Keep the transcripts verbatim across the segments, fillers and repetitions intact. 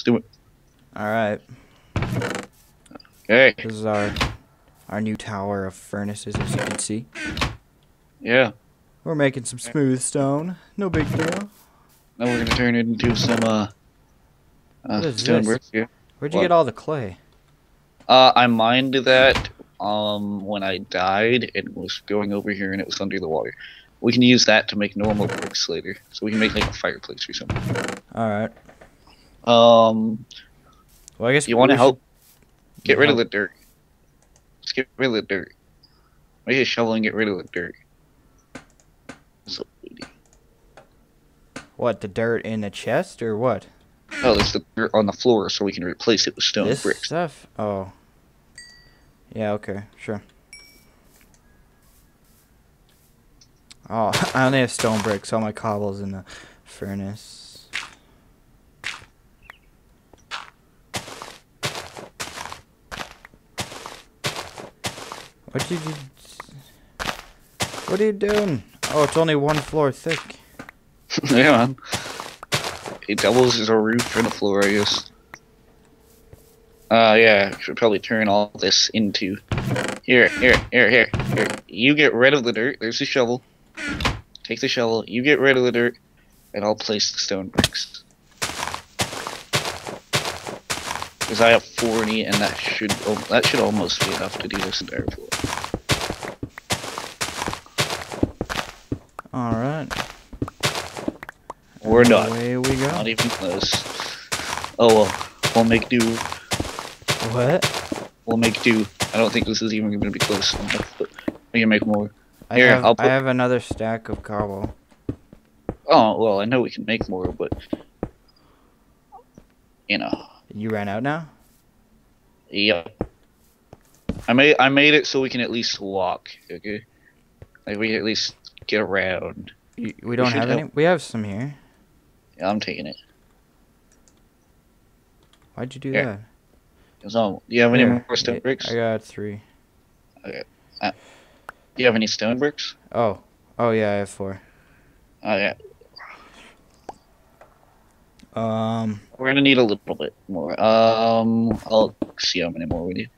do it. All right. Okay. This is our our new tower of furnaces, as you can see. Yeah. We're making some smooth stone. No big deal. Now we're gonna turn it into some uh, uh What is stone this? bricks. Yeah. Where'd you What? get all the clay? Uh, I mined that um when I died. It was going over here and it was under the water. We can use that to make normal bricks later, so we can make like a fireplace or something. All right. Um, Well, I guess you want to we help should get rid of help. the dirt? Let's get rid of the dirt. Make a shovel and get rid of the dirt. So, What, the dirt in the chest or what? oh, there's the dirt on the floor, so we can replace it with stone This bricks. stuff? Oh. Yeah, okay, sure. Oh, I only have stone bricks. All my cobble's in the furnace. What you do? What are you doing? Oh, it's only one floor thick. Yeah, man. It doubles as a roof for the floor, I guess. Uh, yeah, should probably turn all this into... Here, here, here, here, here. You get rid of the dirt. There's the shovel. Take the shovel. You get rid of the dirt, and I'll place the stone bricks. Because I have forty, and that should oh, that should almost be enough to do this entire floor. All right. We're done. Away we go. Not even close. Oh well, we'll make do. What? We'll make do. I don't think this is even going to be close enough, but we can make more. I Here, have I'll put... I have another stack of cobble. Oh, well, I know we can make more, but... You know. You ran out now? Yep. I made, I made it so we can at least walk, okay? Like, we can at least get around. You, we don't should have help. any? We have some here. Yeah, I'm taking it. Why'd you do Here. that? So, do you have any Here, more stone I- bricks? I got three. Okay. Uh, do you have any stone bricks? Oh. Oh, yeah, I have four. Oh, yeah. Um, We're gonna need a little bit more. Um, I'll see how many more we need.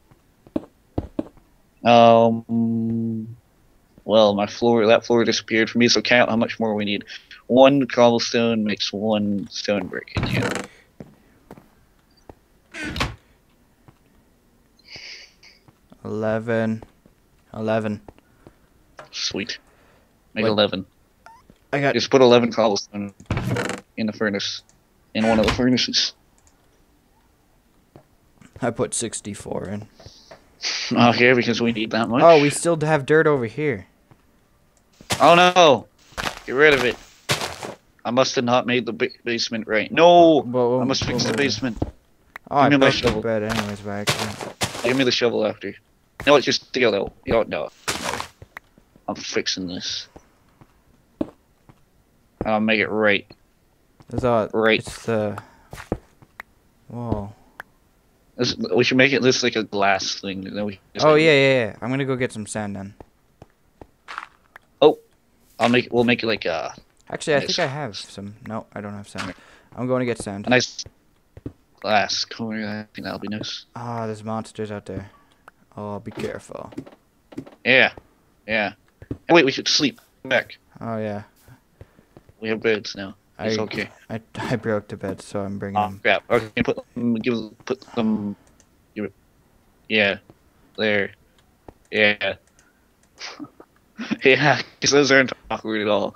Um, well, my floor, that floor disappeared for me, so count how much more we need. One cobblestone makes one stone brick in the end. eleven. eleven. Sweet. Make What? eleven. I got... Just put eleven cobblestone in the furnace. In one of the furnaces. I put sixty-four in. Okay, because we need that much. Oh, we still have dirt over here. Oh no! Get rid of it. I must have not made the ba basement right. No! Whoa, whoa, I must fix whoa, the whoa. basement. Oh, I Give me my broke the shovel. bed anyways by accident. Give me the shovel after. No, it's just the other. No, no. I'm fixing this. I'll make it right. It's, all, Right. it's the... Whoa. This, we should make it this like a glass thing. And then we just Oh, yeah, yeah, yeah. I'm gonna go get some sand then. Oh, I'll make. We'll make it like a, Actually, I Nice. think I have some. No, I don't have sand. I'm going to get sand. a nice glass corner. I think that'll be nice. Ah, there's monsters out there. Oh, be careful. Yeah, yeah. Hey, wait, we should sleep. Come back. Oh, yeah. We have beds now. It's I, okay. I, I broke the bed, so I'm bringing Oh them. crap. Okay, put them. Give. Put them. Give it. Yeah. There. Yeah. Yeah. Because those aren't awkward at all.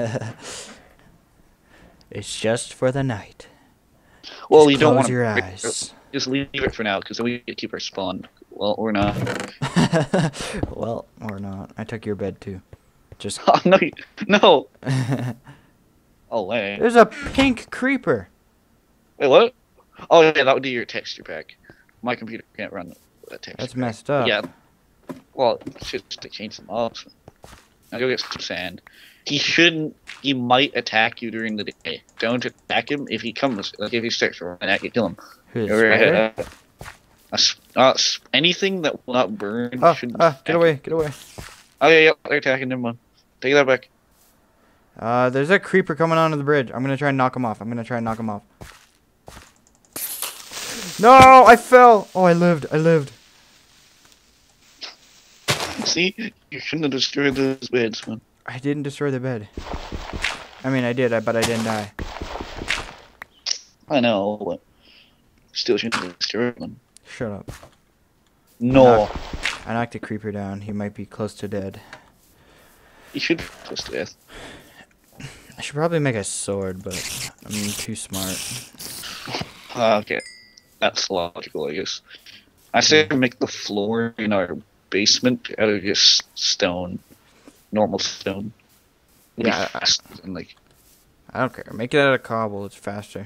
It's just for the night. Well, Just you don't close want to. your eyes. Just leave it for now, because then we get to keep our spawn. Well, or not. Well, or not. I took your bed too. Just. Oh, no, you- no. Oh, wait. There's a pink creeper. Wait, what? Oh, yeah, that would be your texture pack. My computer can't run that texture That's pack. messed up. Yeah. Well, it's just to change the mobs. Now go get some sand. He shouldn't. He might attack you during the day. Don't attack him if he comes. Like if he starts running at you, kill him. Who's Go right spider? ahead. Uh, a s- uh, s- anything that will not burn Oh, shouldn't. ah, attack get away, get away. you. Oh yeah, yeah, they're attacking him. One. Take that back. Uh, there's a creeper coming onto the bridge. I'm gonna try and knock him off. I'm gonna try and knock him off. No, I fell. Oh, I lived. I lived. See, you shouldn't have destroyed those beds, man. I didn't destroy the bed. I mean, I did, but I didn't die. I know, but still shouldn't have destroyed them. Shut up. No. I knocked, I knocked a creeper down. He might be close to dead. You should be close to death. I should probably make a sword, but I'm too smart. Uh, okay. That's logical, I guess. I say make the floor in our basement out of just stone. Normal stone. It'll Yeah, be faster than, like... I don't care. Make it out of cobble. It's faster.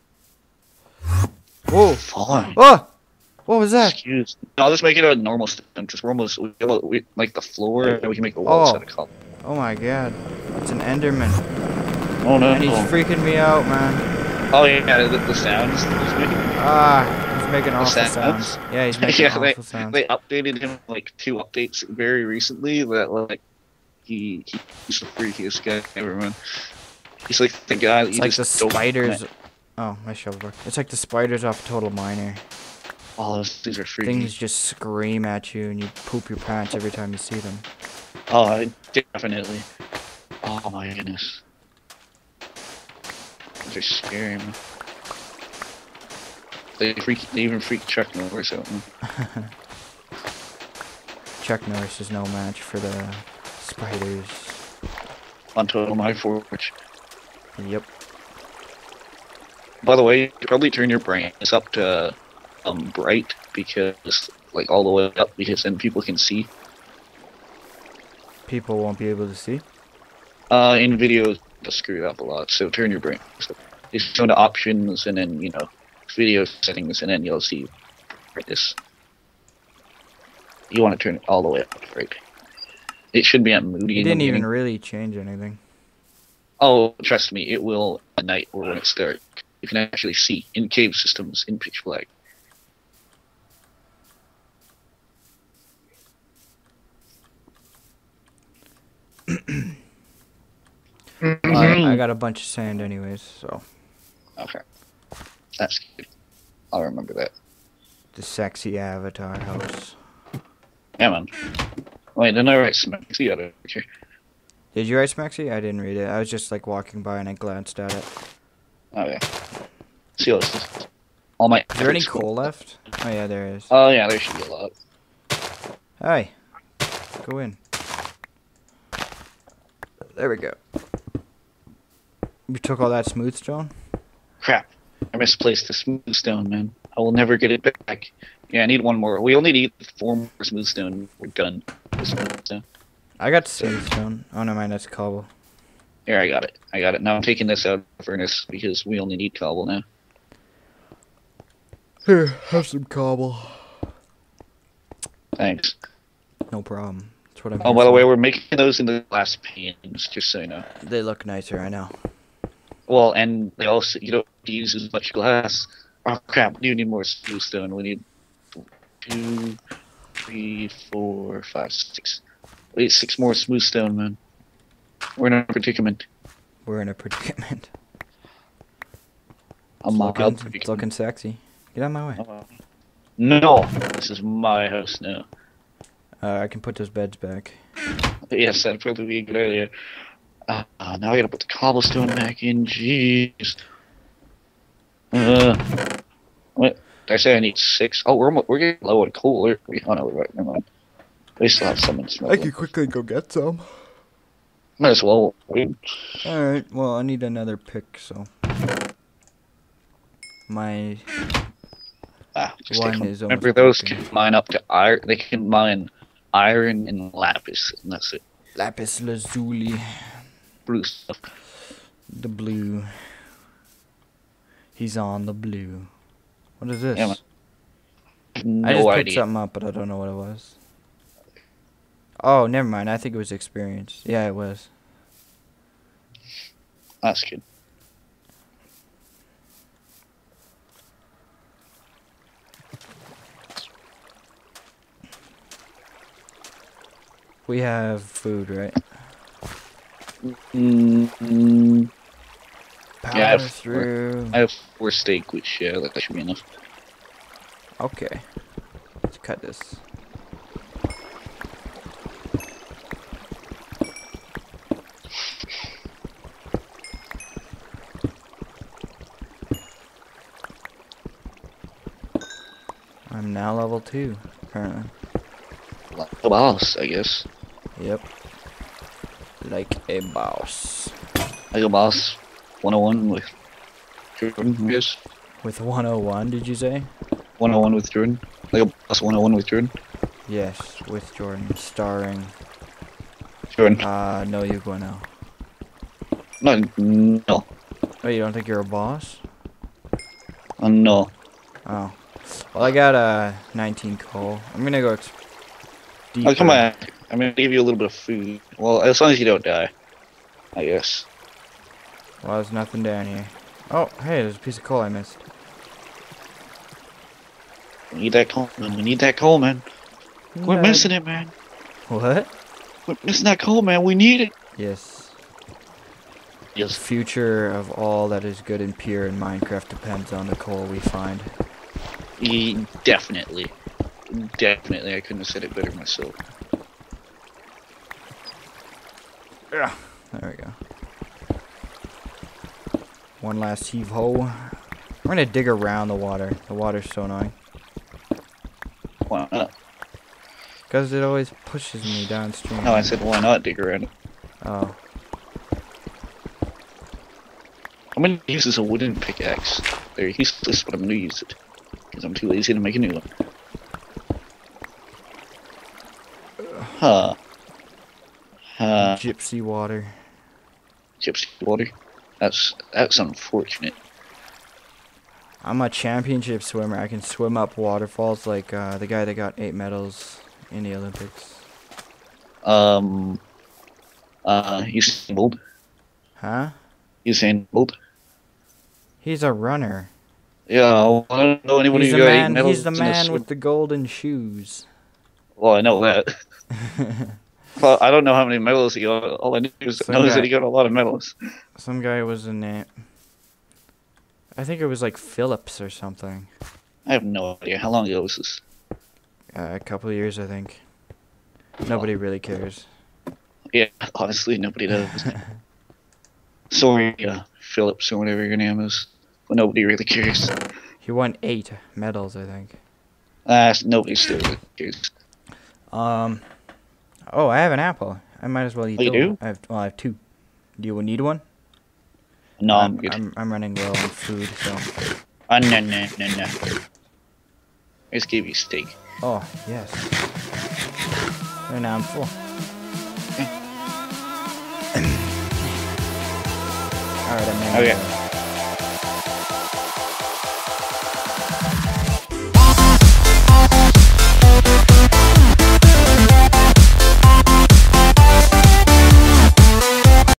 Whoa! Fine. Oh! What was that? Excuse me. No, I'll just make it out of normal stone. Just almost, we, we, like the floor, and we can make the walls Oh. out of cobble. Oh my god. It's an Enderman. Oh no. And he's freaking me out, man. Oh yeah, the, the sounds he's making. Ah, he's making The awful sounds? sounds. Yeah, he's making Yeah, awful they, sounds. they updated him like two updates very recently that like he, he he's the freakiest guy ever, man. He's like the guy that It's you like the just don't spiders. met. Oh, my shovel broke. It's like the spiders off Total Miner. Oh, those things are freaky. Things just scream at you and you poop your pants every time you see them. Oh, definitely. Oh my goodness. Those are scary, man. They freak. They even freak Chuck Norris out, man. Chuck Norris is no match for the spiders. On Total My Forge. Yep. By the way, you should probably turn your brightness up to um bright because like all the way up because then people can see. People won't be able to see. Uh, in videos, they'll screw it up a lot. So turn your brightness up. Just go to options and then you know video settings and then you'll see brightness. You want to turn it all the way up, right? It should be at moody. It in the didn't even beginning. really change anything. Oh, trust me, it will at night or when it's dark. You can actually see in cave systems in pitch black. Well, I, I got a bunch of sand anyways, so. Okay. That's good. I'll remember that. The sexy avatar house. Yeah, man. Wait, didn't I write Smexy out of here? Did you write Smexy? I didn't read it. I was just like walking by and I glanced at it. Oh, yeah. See all this. All my. Is there any efforts- coal left? Oh yeah, there is. Oh, yeah, there should be a lot. Hi. Go in. There we go. You took all that smooth stone? Crap. I misplaced the smooth stone, man. I will never get it back. Yeah, I need one more. We only need four more smooth stone. We're done with smooth stone. I got smooth stone. Oh no, mine that's cobble. Here, I got it. I got it. Now I'm taking this out of the furnace because we only need cobble now. Here, have some cobble. Thanks. No problem. That's what I'm Oh, here by the for. way, we're making those in the glass panes, just so you know. They look nicer, I know. Well, and they also, you don't use as much glass. Oh, crap. We do need more smooth stone. We need two, three, four, five, six. We need six more smooth stone, man. We're in a predicament. We're in a predicament. A It's mild looking, it's predicament. looking sexy. Get out of my way. Uh, no! This is my house now. Uh, I can put those beds back. Yes, that'd probably be a good idea. Uh, uh, now I gotta put the cobblestone back in. Jeez. Uh, what? Did I say I need six? Oh, we're almost, we're getting low on coal. Are we? Oh no, we're right. Never mind. We still have some in smoke. quickly go get some. Might as well. Wait. Alright, well, I need another pick, so. My. Ah, just One take them. is almost Remember, those broken. can mine up to iron. They can mine iron and lapis, and that's it. Lapis lazuli. Blue stuff. The blue. He's on the blue. What is this? Yeah, man. I No just picked idea. something up, but I don't know what it was. Oh, never mind. I think it was experience. Yeah, it was. That's good. We have food, right? Mm, Power Yeah, I have- through. I have four steak, which yeah, that should be enough. Okay. Let's cut this. I'm now level two, apparently. Like a boss, I guess. Yep. Like a boss. Like a boss. one oh one with Jordan, I guess. With one oh one, did you say? one oh one with Jordan. Like a boss one oh one with Jordan. Yes, with Jordan, starring. Jordan. Uh, no, you go now. No, no. Oh, you don't think you're a boss? Uh, no. Oh. Well, I got a uh, nineteen coal. I'm gonna go ex deeper. Oh, come back. I'm gonna give you a little bit of food. Well, as long as you don't die. I guess. Well, there's nothing down here. Oh, hey, there's a piece of coal I missed. We need that coal, man. We need that coal, man. We're No. missing it, man. What? We're missing that coal, man. We need it. Yes. The Yes. future of all that is good and pure in Minecraft depends on the coal we find. E definitely. Definitely. I couldn't have said it better myself. Yeah. There we go. One last heave ho. I'm gonna dig around the water. The water's so annoying. Why not? Because it always pushes me downstream. No, I said why not dig around it. Oh. I'm gonna use this as a wooden pickaxe. They're useless, but I'm gonna use it. Because I'm too lazy to make a new one. Huh. Uh, Gypsy water. gypsy water. That's that's unfortunate. I'm a championship swimmer. I can swim up waterfalls like uh, the guy that got eight medals in the Olympics. Um. Uh, Usain Bolt. Huh? Usain Bolt. He's a runner. Yeah, well, I don't know anybody He's who the got eight man. medals He's the in a man swim- with the golden shoes. Well, I know that. Well, I don't know how many medals he got. All I know is, Some know is guy- that he got a lot of medals. Some guy was in it. I think it was like Phillips or something. I have no idea. How long ago was this? Uh, a couple of years, I think. Nobody really cares. Yeah, honestly, nobody does. Sorry, uh, Phillips or whatever your name is. But nobody really cares. He won eight medals, I think. Ah, nobody still really cares. Um. Oh, I have an apple. I might as well eat. Oh, you those. do? I have. Well, I have two. Do you need one? No, I'm I'm, good. I'm, I'm running low on food, so. Ah, no, no, no, no. I just gave you steak. Oh, yes. And now I'm full. Alright, I'm in. Okay.